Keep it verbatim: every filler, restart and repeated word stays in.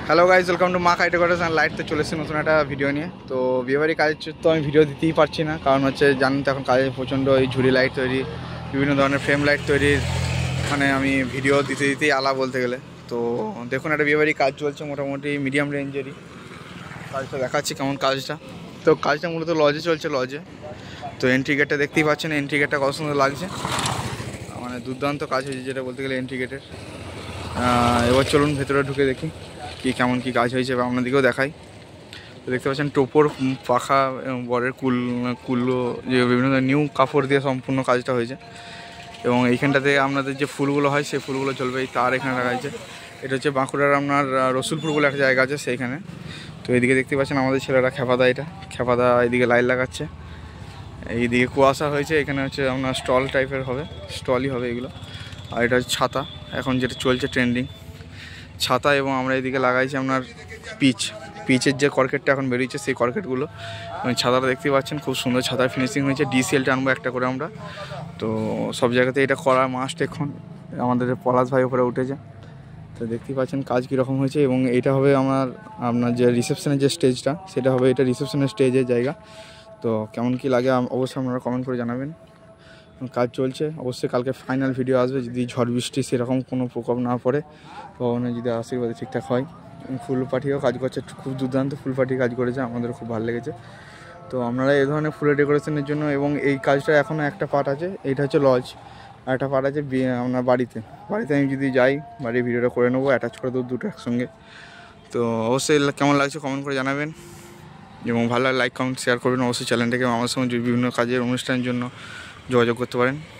Hello guys, welcome to মা কাইটে cottage and light. তো চলে এসেছি নতুন একটা ভিডিও নিয়ে। তো বিয়েবাড়ি কাজ তো আমি ভিডিও দিতেই পারছি না, কারণ হচ্ছে জানেন তো এখন কাজে প্রচণ্ড এই ঝুড়ি লাইট তৈরি, বিভিন্ন ধরনের ফ্রেম লাইট তৈরির মানে আমি ভিডিও দিতে দিতেই আলা বলতে গেলে। তো দেখুন একটা বিয়েবাড়ি কাজ চলছে মোটামুটি মিডিয়াম রেঞ্জেরই কাজটা দেখাচ্ছি কেমন কাজটা। তো কাজটা মূলত লজে চলছে, লজে। তো এন্ট্রি গেটটা দেখতেই পাচ্ছেন, এন্ট্রি গেটটা কত সুন্দর লাগছে, মানে দুর্দান্ত কাজ হয়েছে যেটা বলতে গেলে এন্ট্রি গেটের। এবার চলুন ভেতরে ঢুকে দেখি কি কেমন কি কাজ হয়েছে বা আপনাদেরকেও দেখাই। তো দেখতে পাচ্ছেন টোপর পাখা এবং বরের কুল কুলো যে বিভিন্ন নিউ কাপড় দিয়ে সম্পূর্ণ কাজটা হয়েছে। এবং এইখানটাতে আপনাদের যে ফুলগুলো হয় সেই ফুলগুলো চলবে, এই তার এখানে রাখা হয়েছে। এটা হচ্ছে বাঁকুড়ার আপনার রসুলপুর বলে একটা জায়গা আছে সেইখানে। তো এইদিকে দেখতে পাচ্ছেন আমাদের ছেলেরা খেপাদা, এটা খেপাদা এইদিকে লাইট লাগাচ্ছে। এইদিকে কুয়াশা হয়েছে, এখানে হচ্ছে আপনার স্টল টাইপের হবে, স্টলই হবে এগুলো। আর এটা হচ্ছে ছাতা, এখন যেটা চলছে ট্রেন্ডিং ছাতা। এবং আমরা এদিকে লাগাইছি আপনার পিচ, পিচের যে কর্কেটটা এখন বেরিয়েছে সেই কর্কেটগুলো। এবং ছাতাটা দেখতে পাচ্ছেন খুব সুন্দর ছাতার ফিনিশিং হয়েছে। ডিসিএলটা আনবো একটা করে আমরা, তো সব জায়গাতে এটা করা মাস্ট। এখন আমাদের পলাশ ভাই ওপরে উঠেছে, তো দেখতেই পাচ্ছেন কাজ কীরকম হয়েছে। এবং এটা হবে আমার আপনার যে রিসেপশনের যে স্টেজটা, সেটা হবে এটা রিসেপশনের স্টেজের জায়গা। তো কেমন কি লাগে অবশ্যই আপনারা কমেন্ট করে জানাবেন। কাজ চলছে, অবশ্যই কালকে ফাইনাল ভিডিও আসবে যদি ঝড় বৃষ্টি সেরকম কোনো প্রকোপ না পড়ে, ভগবানের যদি আশীর্বাদে ঠিকঠাক হয়। ফুল পাঠিও কাজ করছে, খুব দুর্দান্ত ফুল পাঠি কাজ করেছে, আমাদের খুব ভালো লেগেছে। তো আপনারা এই ধরনের ফুলের ডেকোরেশনের জন্য, এবং এই কাজটা এখনও একটা পার্ট আছে, এইটা হচ্ছে লজ, আর একটা পার্ট আছে আপনার বাড়িতে। বাড়িতে আমি যদি যাই বাড়ির ভিডিওটা করে নেবো, অ্যাটাচ করে দেবো দুটো একসঙ্গে। তো অবশ্যই কেমন লাগছে কমেন্ট করে জানাবেন, এবং ভালো লাইক কমেন্ট শেয়ার করবেন। অবশ্যই চ্যানেলটাকে আমার সঙ্গে বিভিন্ন কাজের অনুষ্ঠানের জন্য যোগাযোগ করতে পারেন।